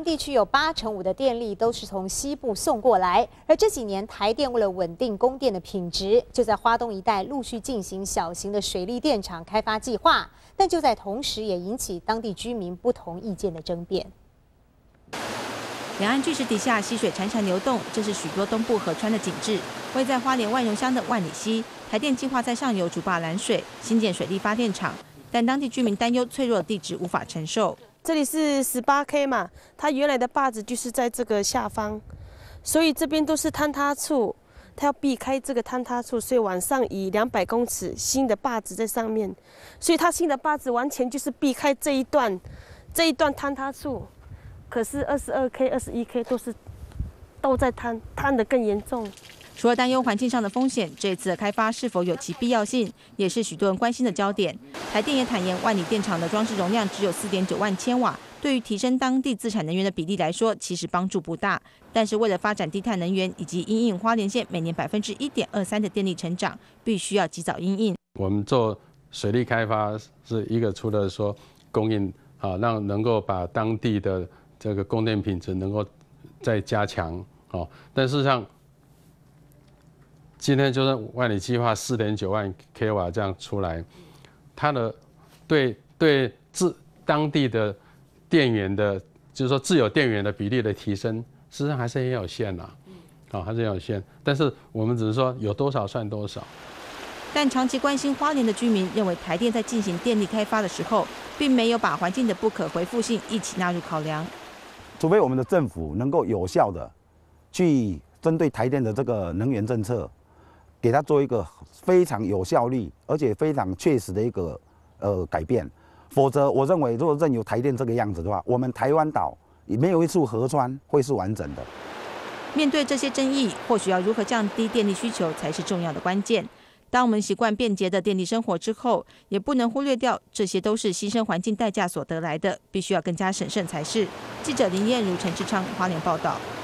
地区有85%的电力都是从西部送过来，而这几年台电为了稳定供电的品质，就在花东一带陆续进行小型的水力电厂开发计划，但就在同时也引起当地居民不同意见的争辩。 两岸巨石底下溪水潺潺流动，这是许多东部河川的景致。位在花莲万荣乡的万里溪，台电计划在上游筑坝拦水，新建水力发电厂，但当地居民担忧脆弱的地质无法承受。 这里是18K 嘛，它原来的坝子就是在这个下方，所以这边都是坍塌处，它要避开这个坍塌处，所以往上移200公尺，新的坝子在上面，所以它新的坝子完全就是避开这一段坍塌处。 可是22K、21K 都在坍得更严重。 除了担忧环境上的风险，这次的开发是否有其必要性，也是许多人关心的焦点。台电也坦言，万里电厂的装置容量只有4.9万千瓦，对于提升当地自产能源的比例来说，其实帮助不大。但是为了发展低碳能源以及因应花莲县每年1.23%的电力成长，必须要及早因应。 我们做水利开发是一个，除了说供应让能够把当地的 这个供电品质能够再加强但事实上，今天就是万里计划4.9万 k 瓦这样出来，它的对当地的电源的，就是说自有电源的比例的提升，事实上还是很有限呐，还是很有限。但是我们只是说有多少算多少。 但长期关心花莲的居民认为，台电在进行电力开发的时候，并没有把环境的不可回复性一起纳入考量。 除非我们的政府能够有效的去针对台电的这个能源政策，给它做一个非常有效率而且非常确实的一个改变，否则我认为如果任由台电这个样子的话，我们台湾岛没有一处河川会是完整的。 面对这些争议，或许要如何降低电力需求才是重要的关键。 当我们习惯便捷的电力生活之后，也不能忽略掉这些都是牺牲环境代价所得来的，必须要更加审慎才是。记者林燕如、陈志昌，花莲报道。